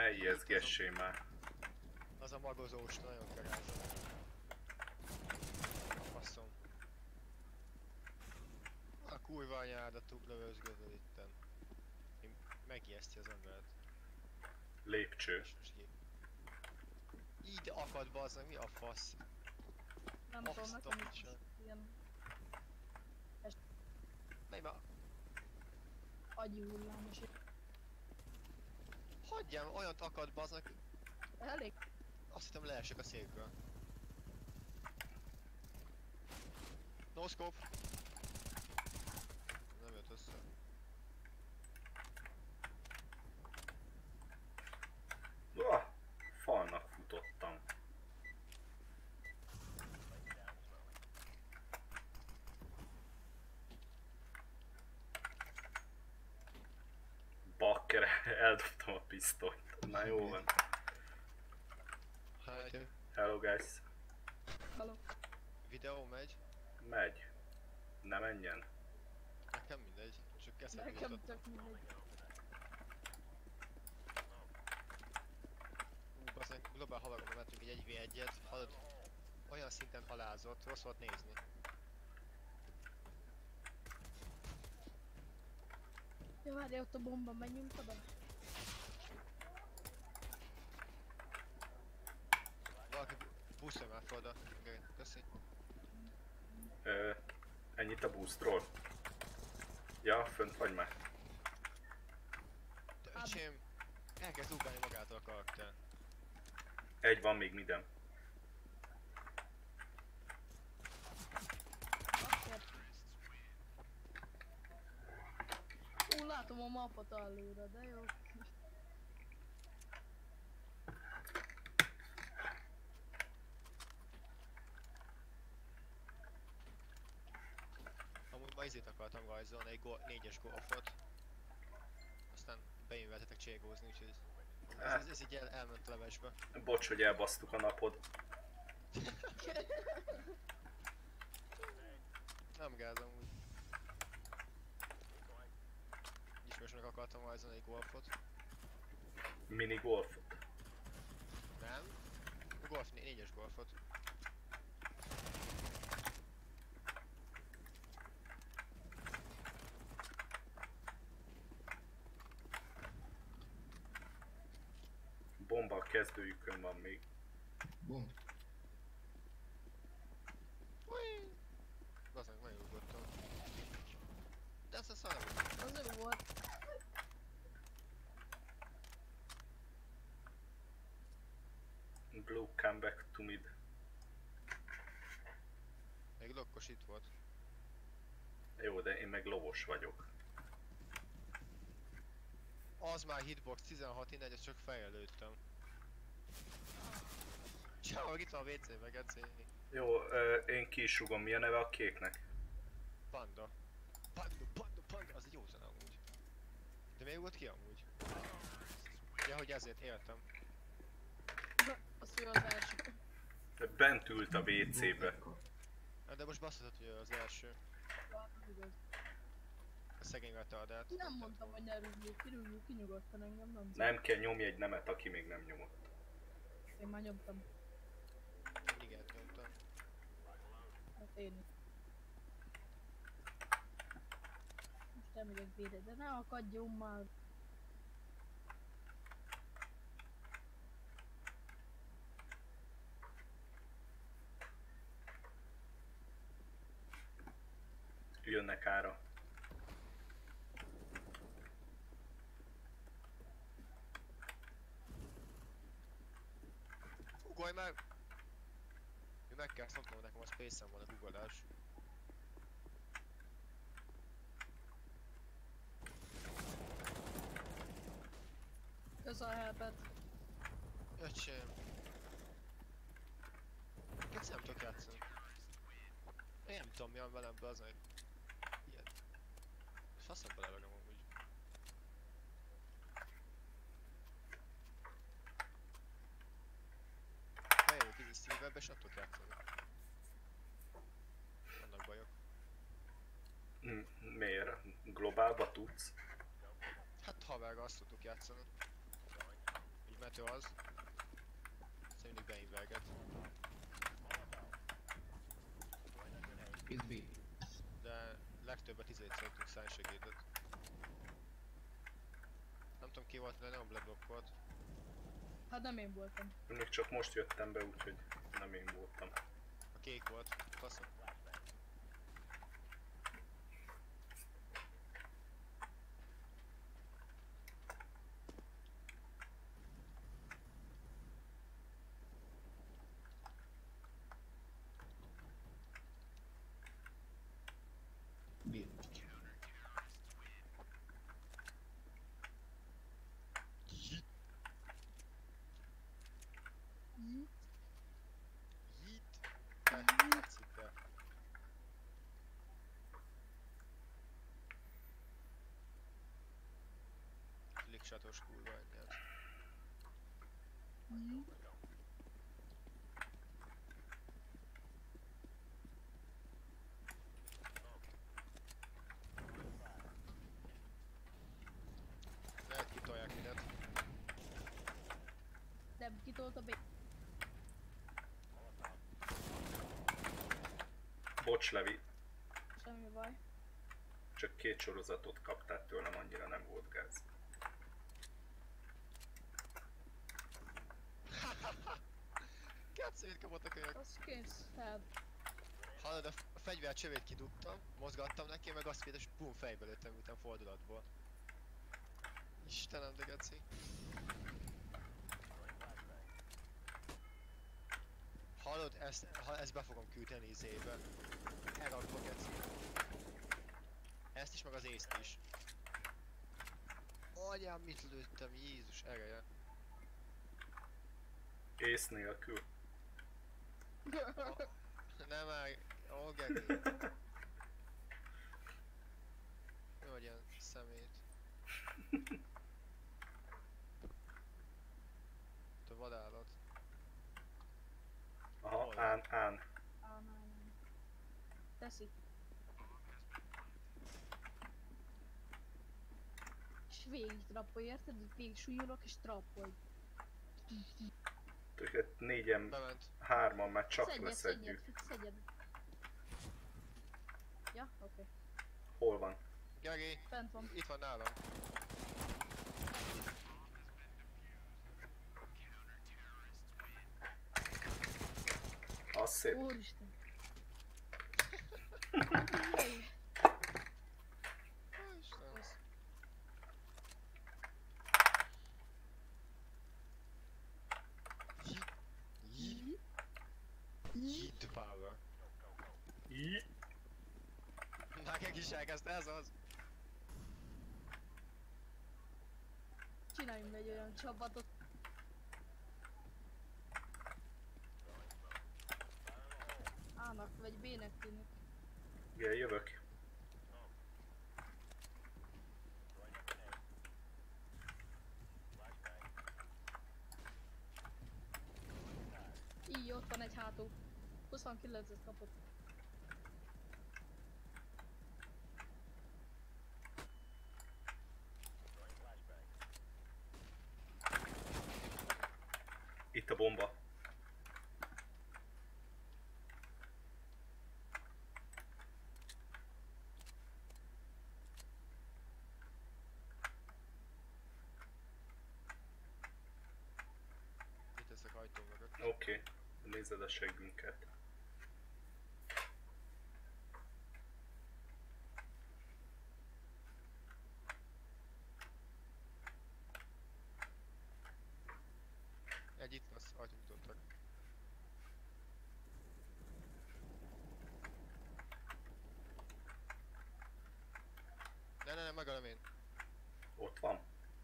Ne ijeszgessé már. Az a magozós nagyon kerázom. Faszom. A kurva anyádat lövözgözöd itten. Megijeszti az embert. Lépcső. Így akad bazzag, mi a fasz? Nem tudom, nekem is ilyen Menj már! agyi hullám is. Hagyjam, olyant akad bazzag. Elég. Azt hittem leesek a székről. No scope! Nem jött össze. Falnak futottam. Bakker, eldobtam a pisztolyt. Na jó van. Hát, Hello guys. Hello. videó megy. Megy. Ne menjen. Nekem mindegy, csak kezdett Nekem jutott. tök mindegy. Bazzeg, globál halagon mentünk egy 1v1-et, hallod, olyan szinten halázott, rossz volt nézni. Ja, várj, ott a bomba, menjünk oda. Valaki buszolj már fel oda. Köszi. Ennyit a boostról. Ja, fönt vagy már. De öcsém, elkezd ugrálni magától a karakter. Egy van még midem. Látom a mapot alulra, de jó. Amúgy ma izét akartam rajzolni, egy 4-es golfot. Aztán beinveltetek cségózni, úgyhogy ez így elment a levesbe. Bocs, hogy elbasztuk a napod. Nem gáz amúgy. Ismerősnek akartam rajzolni egy golfot. Mini golfot. Nem? A golf, 4-es golfot. Bomba a kezdőjükön van még. Bomb. Bazdmeg megugrottam. De ez a szar. Az ő volt. Blue, come back to mid. Még lokkos itt volt. Jó, de én meg lovos vagyok. Az már hitbox 16 innen, ezt csak fejjel lőttem. Csávok, itt van a WC-be, geci. Jó, én ki is rugom. Mi a neve a kéknek? Panda. Panda, az egy jó zene amúgy. De még volt ki amúgy? Ja, hogy ezért éltem. Az ő az első. Bent ült a WC-be. De most basszatott, hogy ő az első. A szegény retardált. Nem mondtam, hogy ne rúgjuk, kirúgjuk, kinyugodtan engem, nem tudom. Nem kell nyomni egy nemet, aki még nem nyomott. Én már nyomtam. Igen, nyomtam. Hát én is. Most elmegyek bére, de ne akadjon már. Jönnek ára. Ugolj meg! Meg kell szoknom, nekem a space-en van a guggolás. Kösz a helpet. Öcsém. Keci nem tudok játszani. Én nem tudom mi van velem be az meg. Ilyen. Faszom belevegem amúgy. Helyek így Steam-webbe és nem tudok játszani. Vannak bajok. Miért? Globálba tudsz? Hát havergal azt tudtuk játszani. Így mető az. Ezt mindig beinverget. Is B. De legtöbbet szoktunk szállni segédet. Nem tudom ki volt, de nem leblokkolt. Hát nem én voltam. Még csak most jöttem be, úgyhogy nem én voltam. A kék volt. Faszom. B. Yeet. Tetszik, de. Flickshotos kurva egyet. Lehet kitolják idet. Nem kitolta be. Bocs, Levi, Semmi baj. csak 2 sorozatot kaptál tőlem, annyira nem volt gáz. Kátszőjét kapott a kölyök. Az kész. Fel. Hallod, a fegyver csövét kidugtam, mozgattam neki, meg azt kérdez, bum, fejbe lőttem, miután fordulatból. Istenem, de geci. Hallod, ezt be fogom küldeni izébe. Elrakva, geci. Ezt is, meg az észt is. Anyám, mit lőttem, Jézus, ereje. Ész nélkül. Nem már, ó, Gegi. Jó, hogy ilyen szemét. A vadállat. Aha, án. Nem. Teszi. És végig trappolj, érted? Végig súlyolok és trappolj. Őket 4-en, Bement. 3-an már csak leszedjük. Szedjed. Ja, oké. Hol van? Gegi, Fent van. itt van nálam. Az szép. Úristen. Ó, Istenem. Yeet. Yeet the power. Í. Már Gegi is elkezdte, ez az. Csináljunk egy olyan csapatot. A-nak vagy B-nek tűnik. Igen, jövök. Így, ott van egy hátul. 29-et kapott. Itt a bomba. Mit teszek ajtó mögött? Oké, nézed a seggünket. Egy itt lesz, ajtót nyitottak. Ne, megölöm én. Ott van?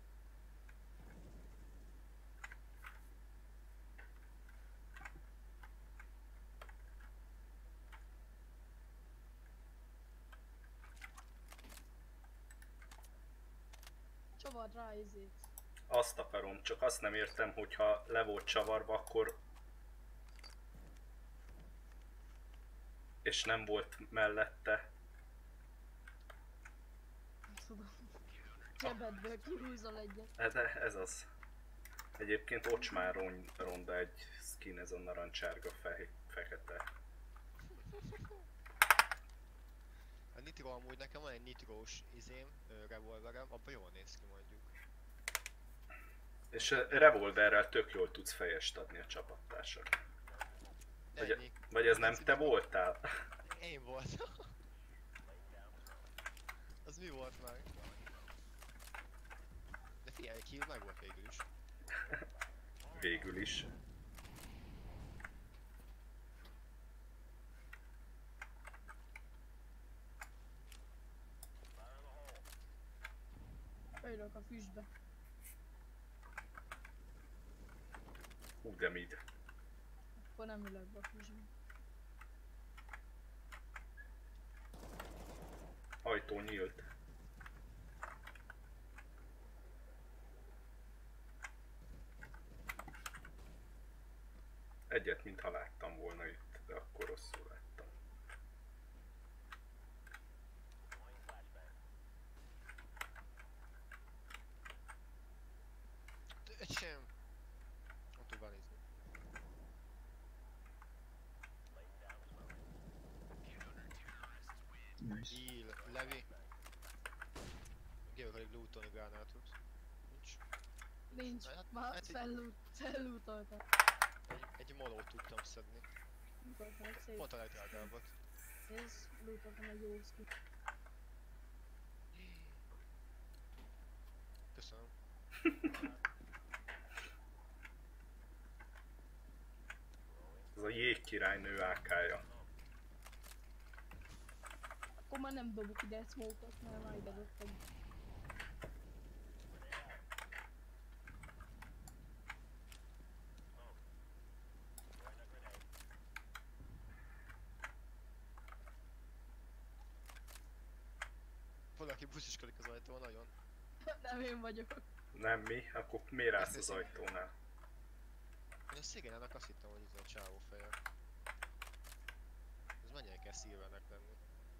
Csavard rá izét. Azt akarom, csak azt nem értem, hogyha le volt csavarva, akkor... És nem volt mellette. Nem tudom. Zsebedből kihúzol egyet. De ez az. Egyébként Ocsmár ronda egy skin, ez a narancsárga fekete. A nitro amúgy nekem van egy nitrós revolverem, abban jól néz ki mondjuk. És a revolverrel tök jól tudsz fejest adni a csapattársak. Ennyi. Vagy ez nem te voltál? Én voltam. Az mi volt meg? De figyelj, kill meg volt végül is. Végül is. Beülök a füstbe. Hú, de mid. Akkor nem ülök be a füstbe. Ajtó nyílt. Egyet, mintha láttam volna itt, de akkor rosszul láttam. Egy sem. Nem tud benézni. Nice. Heal, Levi. Gérek elég lootolni gránátot. Nincs. Nincs, Hát- már hát így- fellútoltam. Egy molót tudtam szedni. Lútoltam egy szép Pont a legdrágábbat. kéz, lútoltam egy jó skin. Köszönöm. Ez a jégkirálynő AK-ja. Akkor már nem dobok ide egy smoke-ot, mert már ide dobtam. Valaki busziskodik az ajtón nagyon. Nem én vagyok. Nem mi? Akkor miért állsz az ajtónál? Én a Szigenának azt hittem, hogy ez a csávó feje. Ez mennyire kell szívenek lenni.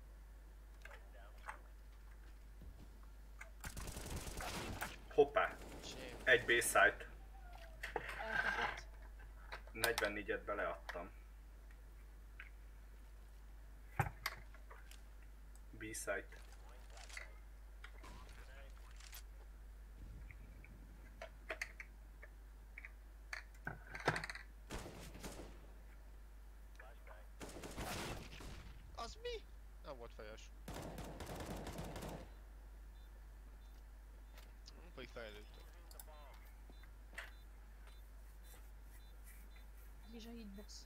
Hoppá! Shame. Egy B-site. Elkapott. 44-et beleadtam. B-site. Az mi? Nem volt fejes. Pedig fejlődtök. És a hitbox.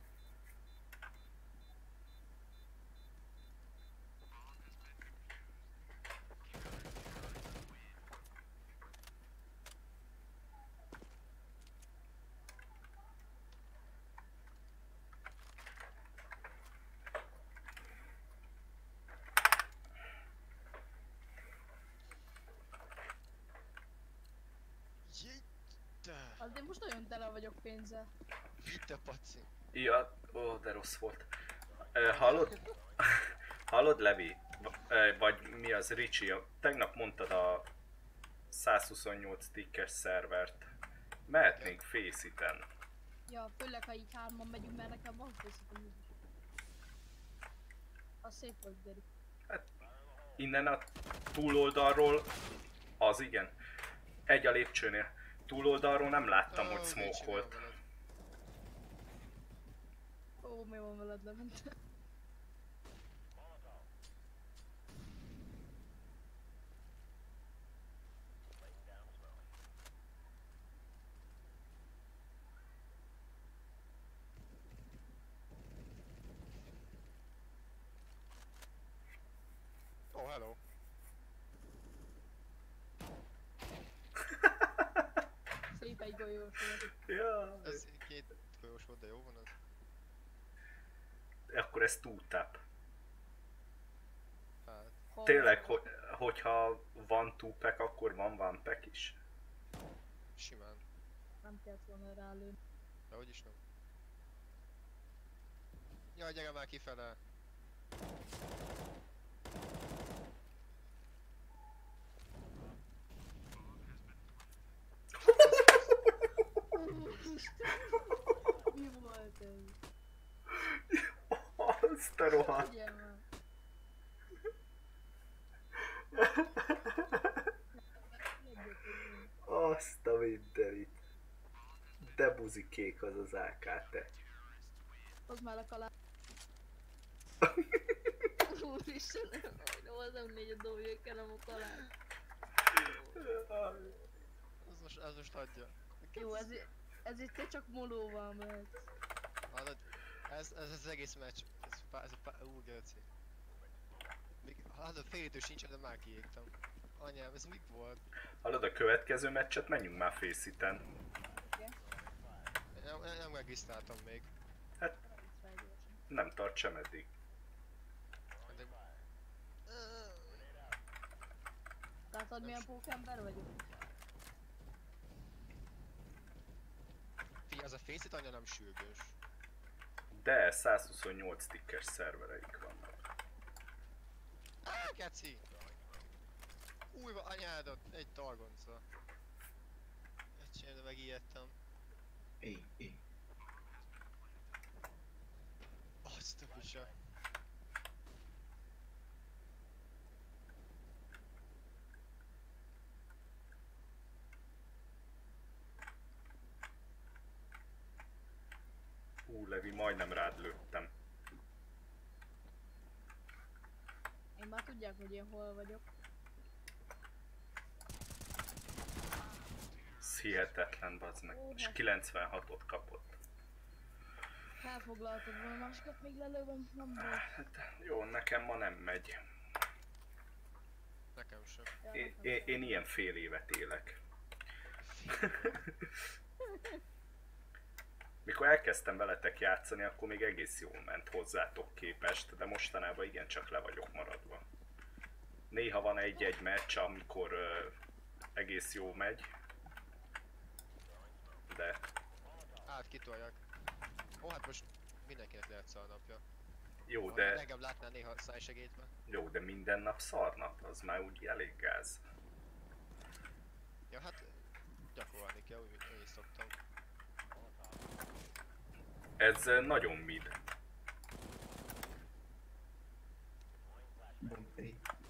Jitte! Azért most nagyon tele vagyok pénzzel. Jitte paci! Ja, ó, de rossz volt. Hallod? Hallod, Levi? Vagy mi az, Ricsi? Tegnap mondtad a 128 tickes szervert. Mehetnénk Face-iten. Ja, főleg ha így hárman megyünk, mert nekem van készítem úgy. Az szép volt, Geri. Innen a túloldalról, az igen. Egy a lépcsőnél. Túloldalról nem láttam, hogy smoke volt. Ó, mi van veled, lement? Oh, hello! Szép egy golyós volt. Ja, Ez két golyós volt, de jó van az. akkor ez two-tap. Hát, Ha- Tényleg, hogyha van two-pack, akkor van one-pack is. simán. Nem kellett volna rálőni. De hogy is nem. Jaj, gyere már kifele! Mi volt ez? Azt a rohadt. Ugye már? Azt a mindenit. De buzikék az az AK, te. Hozd már a kalát. Úristen, nem az M4 a dobja, kellem a kalát. Az most adja. Jó, ez itt te csak molóval mehetsz. Hallod? Ez az egész meccs. Geci. Hallod, fél idő sincs, de már kiégtem. Anyám, ez mi volt? Hallod, a következő meccset menjünk már Face-iten. Nem regisztráltam még. Hát nem tart sem eddig. De... Látod milyen pókember vagyok? Figyelj, az a Face-it anya nem sürgős. De 128 tikkes szervereik vannak. Geci! Újra anyádat, egy targonca. Egyszer megijedtem. A. Azt a pisa. Levi, majdnem rád lőttem. Én már tudják, hogy én hol vagyok. Ez hihetetlen, bazd meg. És 96-ot kapott. Elfoglaltad volna, másikat még lelővem, nem volt. Hát, jó, nekem ma nem megy. Nekem sem. Ja, Én ilyen fél évet élek. Mikor elkezdtem veletek játszani, akkor még egész jól ment hozzátok képest, de mostanában igencsak le vagyok maradva. Néha van egy-egy meccs, amikor egész jó megy, de Hát kitolják. Ó, hát most mindenkinek lehet szarnapja. jó, Ha de engem látnál néha szájsegétben. jó, de minden nap szarnap, az már úgy elég gáz. Ja, hát gyakorolni kell, úgy, mint én is szoktam. Ez nagyon mid. Bomb A.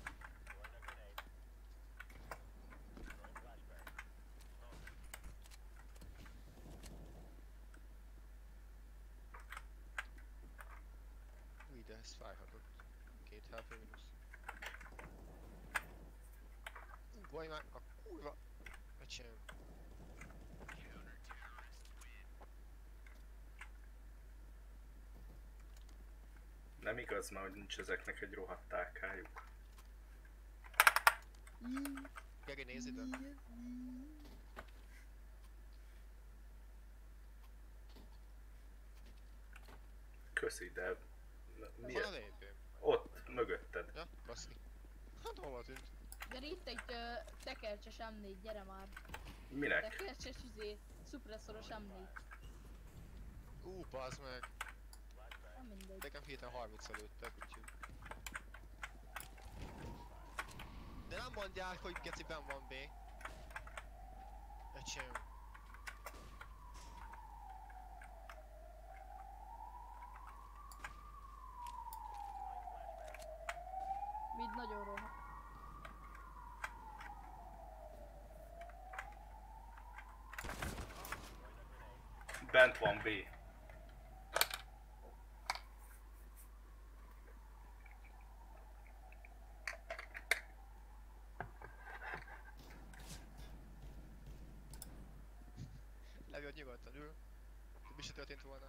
Új, de ez fájhatott. 2 HP mínusz. Baj már, a kurva! Öcsém. Nem igaz már, hogy nincs ezeknek egy rohadt AK-juk. Geri, nézd ide. Köszi, de Van a miért? lépőm. Ott, mögötted. Ja, baszni. Hát hova tűnt? Gyere itt egy tekercses M4, gyere már. Minek? Tekercses szupresszoros M4. Bazd meg. Nem mindegy. Nekem hirtelen 30 lőttek, úgyhogy... De nem mondják, hogy geciben van B. Öcsém. Mid nagyon rohadt. Bent van B. Levi, ott nyugodtan ül. Mi se történt volna.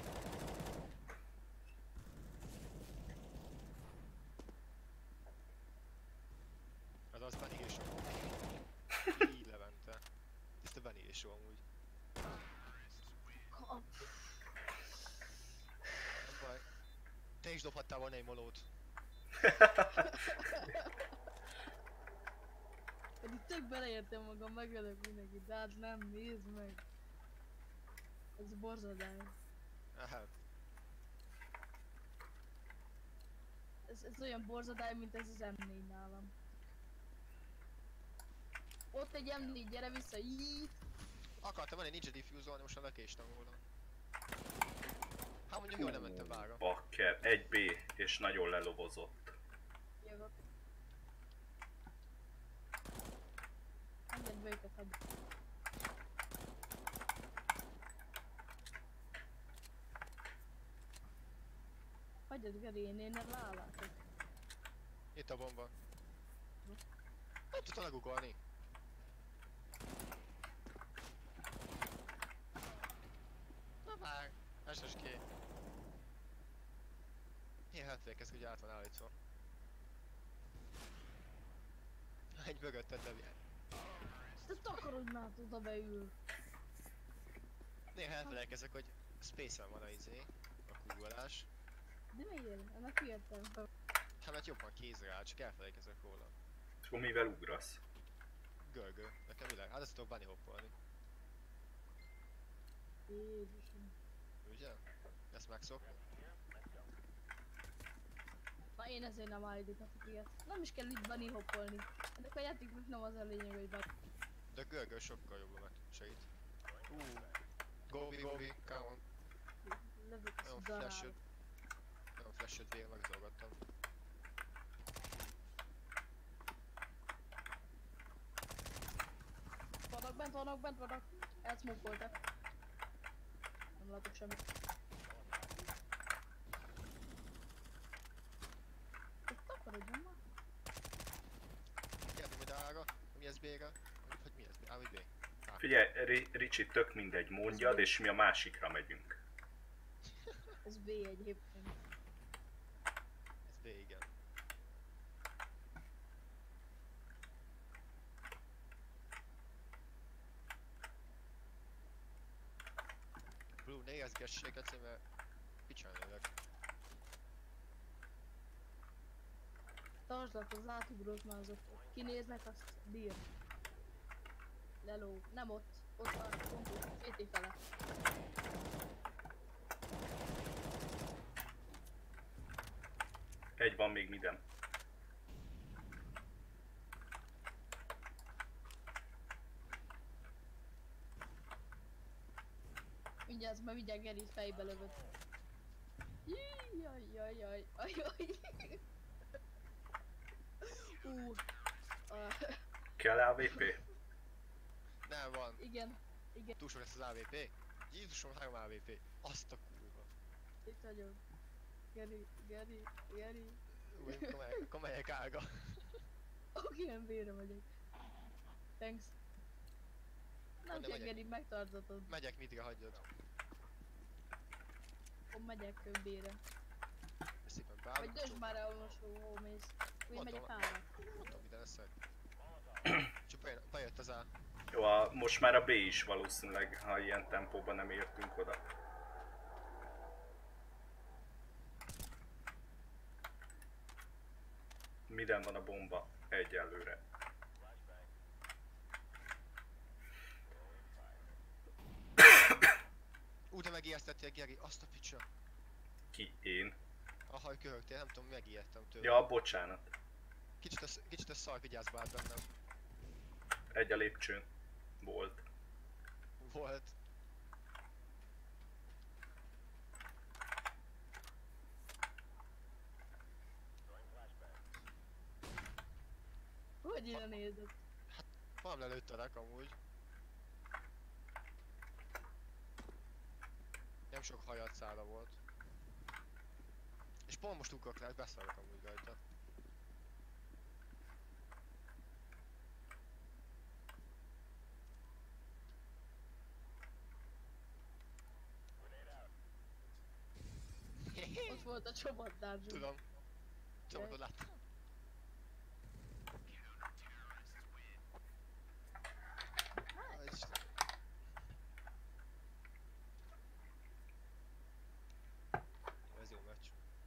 Az Benny és így Levente. Tiszta Benny és amúgy. Nem baj. Te is dobhattál volna egy molót. Pedig tök beleértem magam, megölök mindenkit, de hát nem, nézd meg. Ez borzadály. Hát. Ez olyan borzadály, mint ez az M4 nálam. Ott egy M4, gyere vissza, így. A Akartam menni ninja diffusolni, most már lekéstem volna. Hát mondjuk jól nem mentem vára. Bakker, 1B, és nagyon lelobozott. Jövök. Engedd be őket, hagyj. Hagyjad, Geri, én rálátok. Itt a bomba. Nem tudtam legugolni. Na már, SSG. Én hetvékezek, hogy át van állítva. Egy mögötted levjel. Te takarodj már, oda beül. Néha elfelejkezek, hogy space-en van a izé, a kugolás. De miért? Ennek értelme. Hát mert jobban kézre áll, csak elfelejkezek róla. És akkor mivel ugrasz? Görgő. Nekem világ. Hát ezt tudok bunny hoppolni. Jézusom. Ugye? Ezt megszokni? Na én ezért nem állítatok ilyet. Nem is kell itt bunny hoppolni. Ennek a játéknak nem az a lényeg, hogy bunny. De görgő sokkal jobban meg segít. Gobi, come on. Lövök a Nagyon darál. flash-öd. Nagyon flash-öd végre megzolgattam. Vannak bent. Elsmokoltak. Nem látok semmit. Itt takarodjon már. Gyerünk majd A-ra, mi ez B-ra? Hogy mi ez B? A vagy B? A. Figyelj, Ricsi, tök mindegy, mondjad, és mi a másikra megyünk. Ez B egyébként. Ez B, igen. Blue, ne érzgessék, mert picsán jövök. Tartsd az átugrós már azok. Kinéznek, azt bír. Leló. Nem ott. Ott a pontos. CT fele. Egy van még midem. Vigyázz, mert mindjárt Gerit fejbe lövöd. Jaj. Kell AVP? Nem van. Igen. Túl sok lesz az AWP. Jézusom, 3 AWP. Azt a kurva. Itt vagyok. Geri. Új, akkor melyek ága. Oké, én bére vagyok. Thanks. Nem De kell megyek. Geri, megtartatod. Megyek, mit hagyjad. Akkor megyek bére. Szépen Vagy beállok. döntsd már el most, hol mész. Vagy Mondom. megyek ára. Mondom, ide leszek. Csak bejött az A. Jó, most már a B is valószínűleg, ha ilyen tempóban nem értünk oda. Miden van a bomba? Egyelőre. De megijesztettél, Geri, azt a picsa. Ki? Én? A haj köhögtél, nem tudom, megijedtem tőle. Ja, bocsánat. Kicsit a szar, vigyázz bár bennem. Egy a lépcsőn volt. Volt. Hogy innen nézed? Valami lelőttelek amúgy. Nem sok hajat szála volt. És pont most ugrok le, beszarok amúgy rajta. Ott volt a csoporttársunk. Tudom. Csoportot láttam. Isten. Ez jó meccs.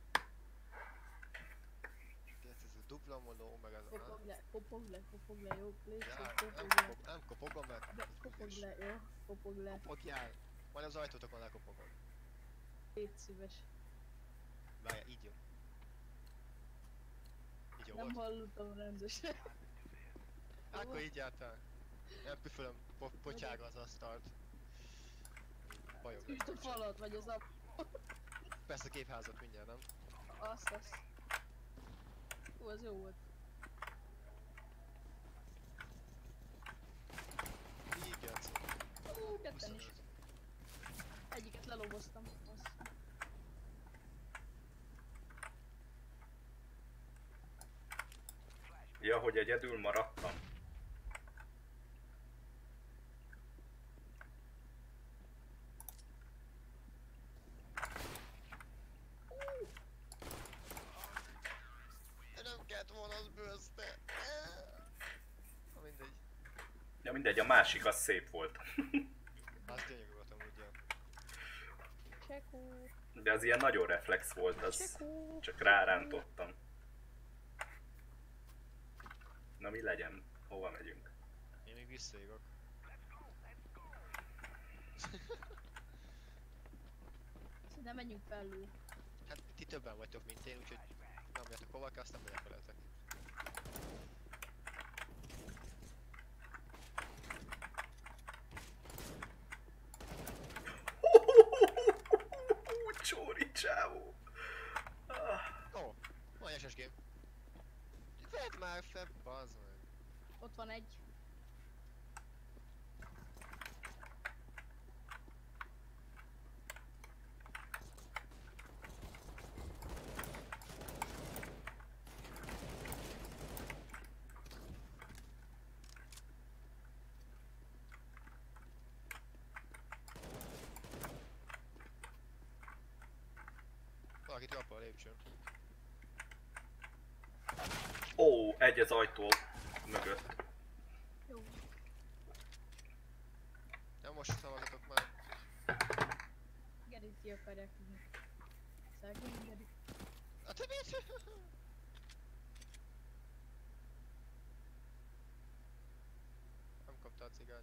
Ez a dupla monó, meg az... Kopog le, jó? Légy Ja, szíves, nem, kopog le. nem kopogom, mert... De kopog le, jó? Kopog le. Kopogjál! Majd az ajtótokon lekopogom. Légy szíves. Várjál, így jó. Így jó Nem volt? hallottam rendesen. Akkor így jártál. Nem püfölöm, potyága az asztalt. Bajom Üsd a lesz. falat, vagy az a... Persze a képházat mindjárt, nem? Azt. Hú, az jó volt. Igen. Ketten is. 25. Egyiket leloboztam. Azt. Ja, hogy egyedül maradtam. Nem kellett volna az bőzte. Na mindegy. Ja mindegy, a másik az szép volt. Az gyönyörű volt amúgy, ja. Csekó. De az ilyen nagyon reflex volt, az Csekó. csak rárántottam. Na mi legyen? Hova megyünk? Én még visszaívok. Szerintem menjünk felül. Hát ti többen vagytok, mint én, úgyhogy nem jöttek hova, aztán megyek veletek. Csóri csávó! Ó, van SS game. Vedd már fel, bazd meg. Ott van egy. Valakit rappal a lépcsőn. Ó, egy az ajtó mögött. Jó. Nem most szavazatok már. Gerit ki akarják hívni. Szegény Gerit. A többit! Nem kapta a cigányt.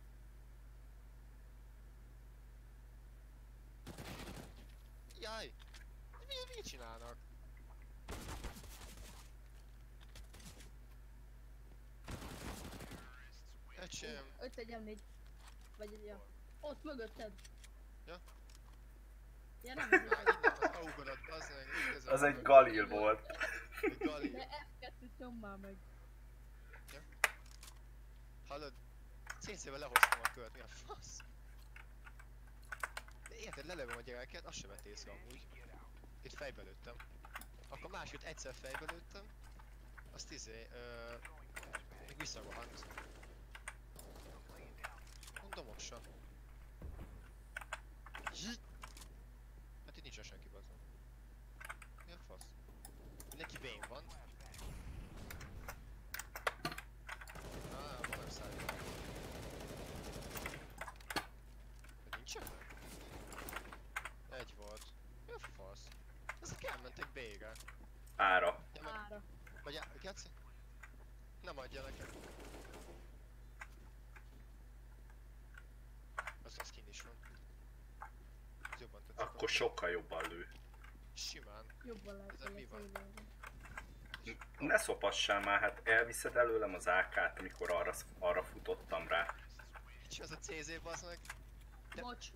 Jaj! Mit csinálnak? Öcsém! 5-1-4. Vagy egy ja. Ott mögötted. Ja? Ja nem, Már innen az augodat, az meg, ez Az egy Galil volt. Egy Galil. de F2-t nyom már meg. Hallod? Szénszével lehoztam a kört, mi a fasz? De érted, lelövöm a gyereket, azt sem vett észre amúgy. Itt fejbe lőttem. Akkor máshogy egyszer fejbe lőttem. Azt még visszarohant. Domossa. Hát itt nincsen senki, bazdom. Mi a fasz? Neki bén van. Van nem szállít. Nincsen? Egy volt. Mi a fasz? Ezek elmentek B-re. Ára. Ja, Ára. vagy Geci? Nem adja neked. Az kint is van. Ez jobban tetszik. Akkor sokkal jobban lő. Simán. Jobban lehet, Ezen mi van? Ne szopassál már, hát elviszed előlem az AK-t, amikor arra futottam rá. Kicsi az a CZ bazd meg. De- Bocs.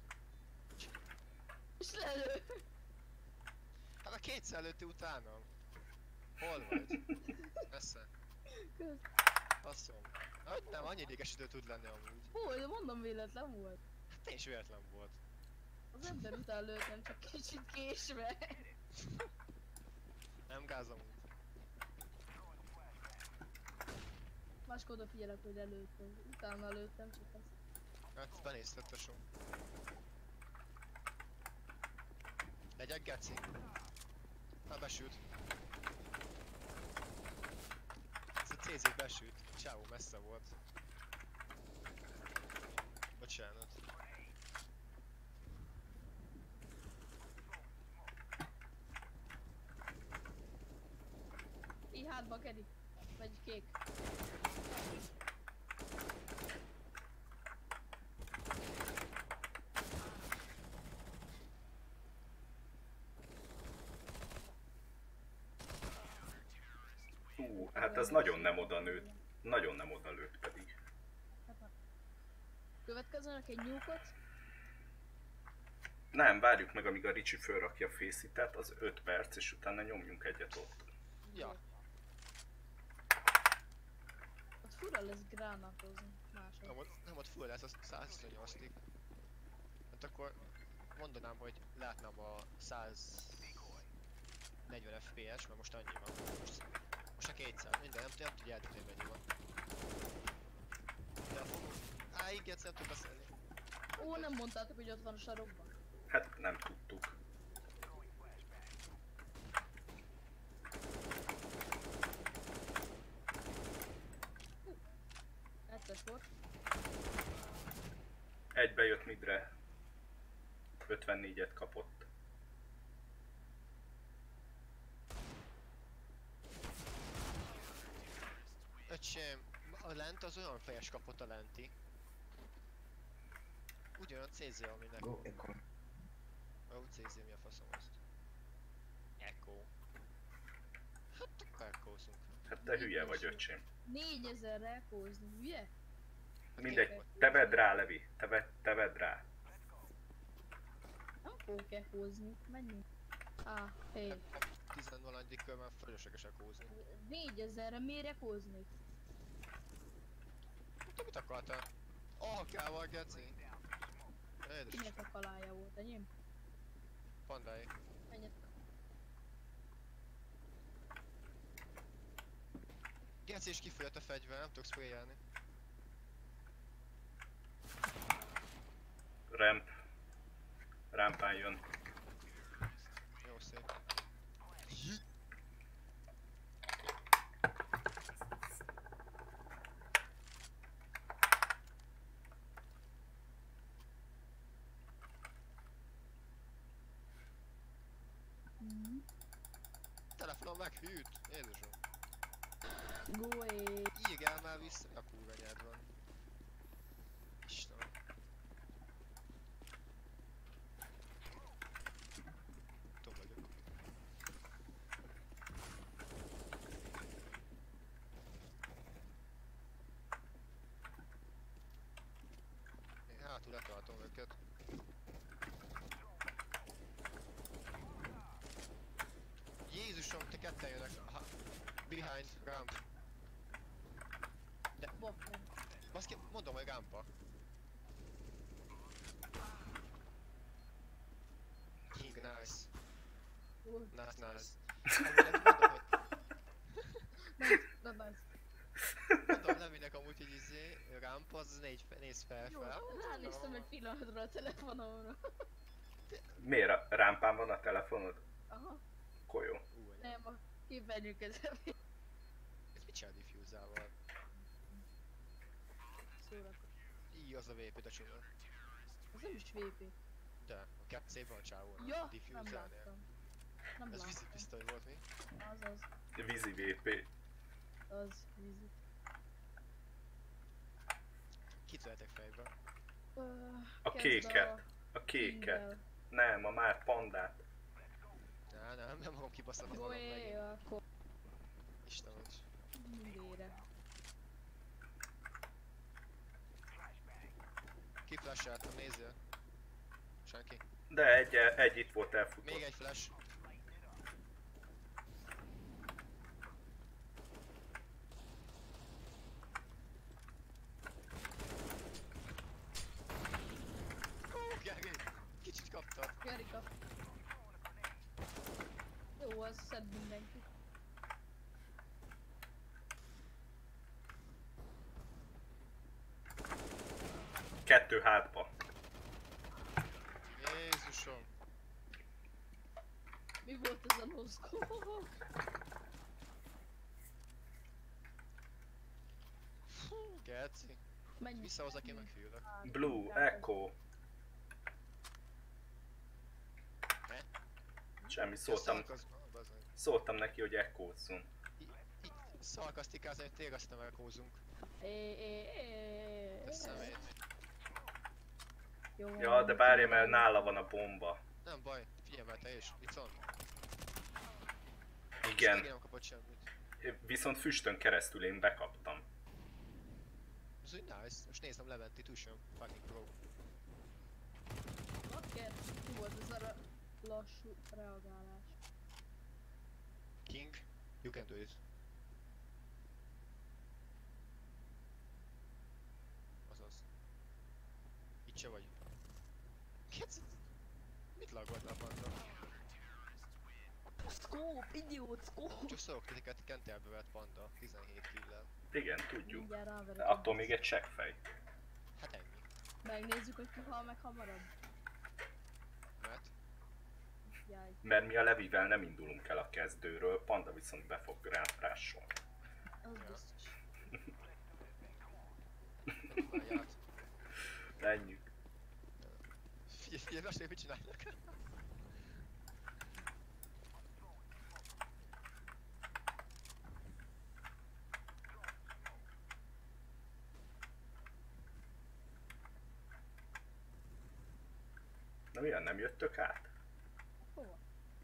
És lelő. Hát a kétszer lőtti utánam. Hol vagy? Messze. Kösz. Basszom. Hogy nem, annyi idegesítő tud lenni amúgy. Hú, de mondom véletlen volt. Hát én is véletlen volt. Az ember után lőttem, csak kicsit késve. Nem gáz amúgy. Máskor odafigyelek, hogy előttem. Utána lőttem, csak azt. Hát benéztett a show. Legyek geci. Hát besült. Ez a CZ besült. Csávó messze volt. Bocsánat. Így hátba Geri. Vagy kék. Hát ez nagyon nem oda nőtt. Nagyon nem oda lőtt pedig. Hát következőnek egy nyúkot. Nem, várjuk meg, amíg a Ricsi fölrakja a fészítet, az 5 perc, és utána nyomjunk egyet ott. Ja. Ott fura lesz gránátozni másod. Nem ott full lesz, az 128-ig. Hát akkor mondanám, hogy látnám a 140 FPS, mert most annyi van. Most a 200, minden, nem tudja eldönteni, hogy mennyi van. De fogom. Igen, nem tud beszélni. Ó, nem mondtátok, hogy ott van a sarokban. Hát nem tudtuk. Egyszer volt. Egybe jött midre. 54-et kapott. Öcsém, a lent az olyan fejes kapott a lenti. Ugyanolyan CZ, aminek. Go echo. Ó, CZ, mi a faszom azt? Echo. Hát akkor echoszunk. Hát te hülye vagy, öcsém. 4000-re ekózni, hülye? Mindegy, te vedd rá, Levi. Te vedd rá. Nem fogok ekózni, menjünk. Hé. 10-valahanyadik kör már fölösleges echozni. 4000-re miért ekóznék? Hát mit akartál? AK-val, geci. Édes, Kinek a kalája volt, enyém? pandái. Menjek. Geci is kifolyott a fegyver, nem tudok sprayelni. Ramp. Rámpán jön. Jó szép. Telefonon meghűt! Jézusom! Goé. Írjál már vissza, a kurva nyelv van. Istenem. Tom vagyok. Én hátul letartom őket. Jézusom, te ketten jönnek. Aha. Behind, ramp. Bakker. Baszki, mondom, hogy rampa. King, nice. Jó. Nice. Amúgy mondom, hogy... Na bász. Mondom Levinek amúgy, hogy rampa, az néz fel. Jó, ránéztem egy pillanatra a telefonomra. Miért a rámpán van a telefonod? Aha. Akkor jó. Nem, a képernyők ezen. Ez mit csinál diffuse-ával? Szórakozom. Így az a VP-t a csinál. Az nem is VP. De, a capcében a csávó. Ja, nem Diffuse-elnél. láttam. Nem Ez láttam. vízi pisztoly volt mi? Azaz, Vízi VP. az vízi. Kit öltek fejbe? A Kezd kéket. A kéket. Kinggel. Nem, a már pandát. Nem magam kibasztatom magam Goé, megint. akkor Isten vagy. mindére. Kiflasheltem, nézzél. Senki. De egy itt volt elfutott. Még egy flash. Gergely, kicsit kaptad. Gerika. Jó, az szed mindenki. Kettő hátba. Jézusom. Mi volt ez a noszkó? Fú, geci. Menj. Visszahozzak, én megfűlök. Blue, Echo. Semmi, szóltam neki, hogy echozzon. Itt szalkasztikázni, hogy téged aztán elkózunk. Ez szemét. Jó. Ja, de várj, mert nála van a bomba. Nem baj, figyelj már te is, itt van. Igen, Nem kapott semmit. viszont füstön keresztül én bekaptam. Az úgy nice. Most nézem Leventi Tuition. Fucking pro. Bakker, mi volt ez a lassú reagálás? King, you can do it. Azaz. Itt se vagy. Mit lagolt a panda? Scope, idiót, scope! Csak szólok titeket, Kentelbe vett panda 17 kill-lel. Igen, tudjuk. Mindjárt ráverek. De attól még egy seggfej. Hát ennyi. Megnézzük, hogy ki hal meg hamarabb. Mert? Jaj. Mert mi a Levivel nem indulunk el a kezdőről, Panda viszont be fog ránk rásolni. Az Ja. biztos. Várját. Menjünk. Figyelj, lassan mit csinálnak? Na milyen, nem jöttök át? Hova?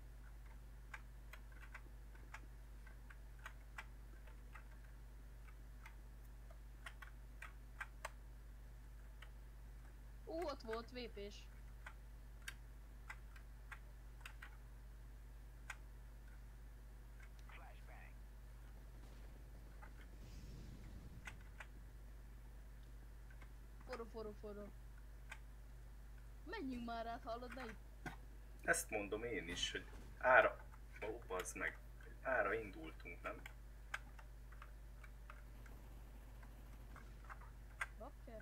Ott volt vépés. Forró. Menjünk már át, hallod, ne itt? Ezt mondom én is, hogy ára... Ó, bazd meg. Ára indultunk, nem? Bakker?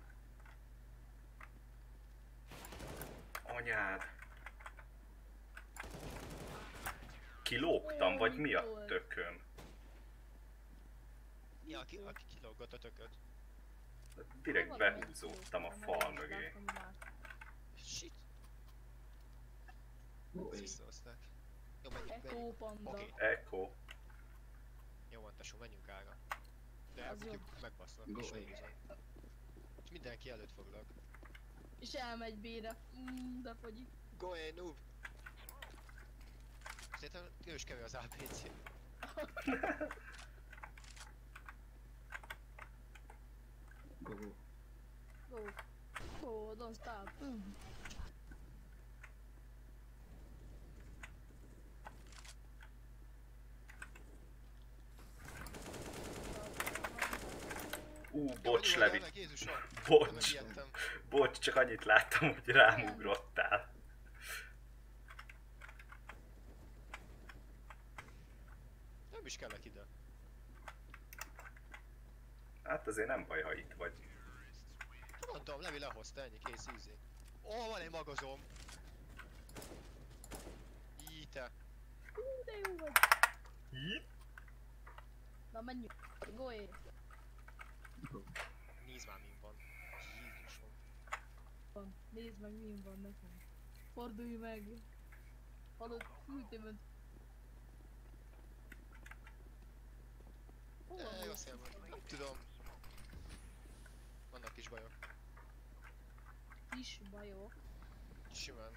Anyád! Kilógtam, vagy mi a tököm? Ja, aki kilógott a tököt. Direkt behúzódtam a fal mögé. Shit. Go A. Visszahozták. Jó, menjünk, Echo menjünk. panda. Oké. Echo. Jó van, tesó, menjünk ára. De Az elbukjuk, jó. megbasznak, Go és A. elhúznak. És mindenki előtt foglak. És elmegy B-re. De fogyi. Go away, noob! Szerintem ő is kevés az ABC. Go, go. Go. Go, don't stop. Bocs, Jó, Levi. meg, Jézusom! Bocs. Megijedtem. Bocs, csak annyit láttam, hogy rám ugrottál. Nem is kellek ide. Hát azért nem baj, ha itt vagy. Mondtam, Levi lehozta, ennyi, kész, easy. Ó, van egy magazom! Te. De jó vagy. Na menjünk. Go A. Go. Nézd már, min van. Jézusom. Van. Nézd meg, mi van nekem. Fordulj meg. Hallod, fültében. Jó szélben. Nem tudom. Vannak kis bajok. Kis bajok. Simán.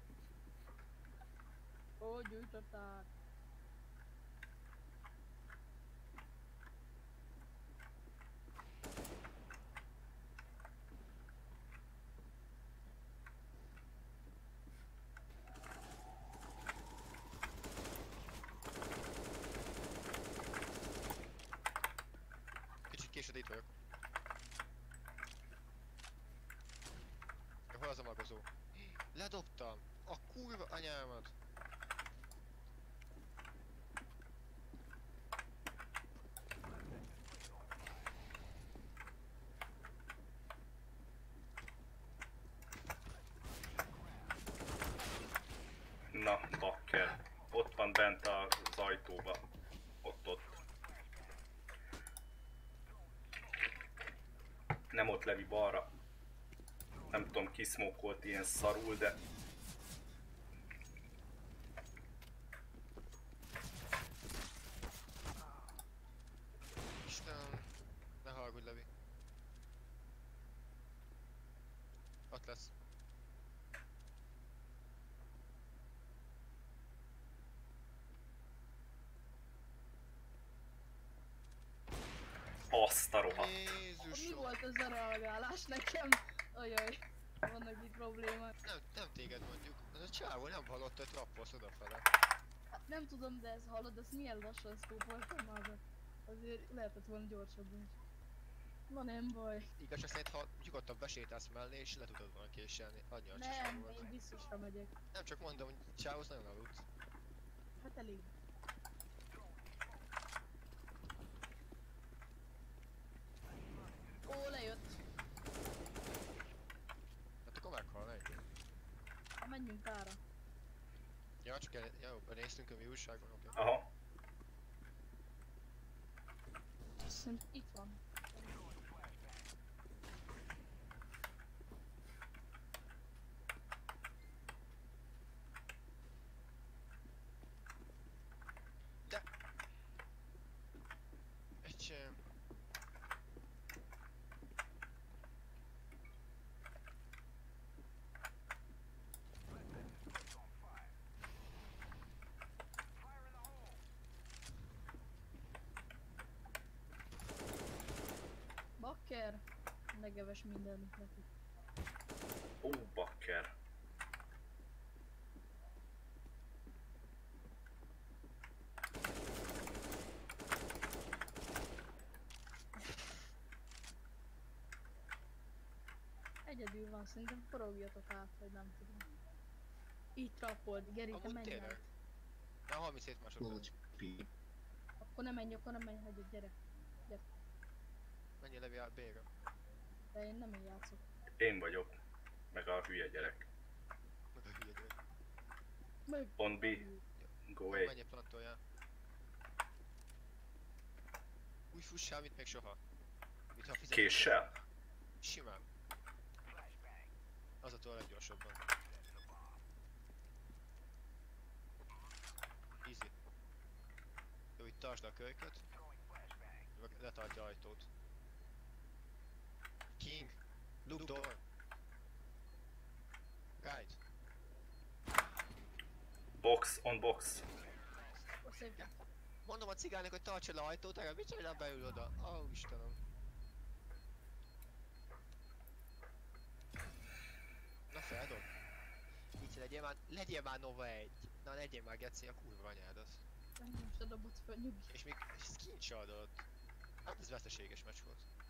Ó, gyújtották. Kicsit később itt vagyok. Hol az a magazó? Ledobtam! A kurva anyámat! Na, bakker. Ott van bent az ajtóba. Ott. Nem ott, Levi, balra. Nem tudom, ki smokolt ilyen szarul, de... Istenem, ne haragudj, Levi. Ott lesz. Azt a rohadt. Mi Jézusom! volt ez a reagálás nekem? Ajaj, vannak itt problémák. Nem téged mondjuk. Ez a csávó nem hallott, hogy rappolsz odafele. Hát nem tudom, de ez hallod, ez milyen lassan szkópoltam már. Azért lehetett volna gyorsabban is. Na nem baj. Igazság szerint, ha nyugodtan besétálsz mellé és le tudod volna késelni. Annyi a Nem, volt. én biztosra megyek. Nem csak mondom, hogy csávóz nagyon aludt. Hát elég. Ó, lejött. Hát akkor meghal, ennyi. Ha menjünk ára. Ja, csak jó, néztünk a mi újságon, oké. Aha. Azt hiszem itt van. Egy... Bakker. Megeves mindenit neki. Ó, bakker. Egyedül van, szerintem forogjatok át, vagy nem tudom. Így trappold, Geri, te Amúgy menj tényleg. át. Na, 37 másodperc. Coach P. Akkor nem menj, hagyjad, gyere. Mennyi levi B-re? De én nem így játszok. Én vagyok. Meg a hülye gyerek. Meg a hülye gyerek. Meg... Pont B. Go away. Mennyi plantoljál? Úgy fussál, mint még soha. Mintha fizetnél. Késsel? Simán. Az a leggyorsabban. Easy. Jó, itt tartsd a kölyköt. Meg letartja ajtót. King! Look door! Right! Box on box. Akkor szép. Mondom a cigánynak, hogy tartsa le ajtót, erre mit csinál beül oda? Ó, Istenem. Na feldob. Így legyél már Nova 1. Na legyél már Geci, a kurva anyádat. Nem se dobott fel, nyugi. És még skin se adott. Hát ez veszteséges meccs volt.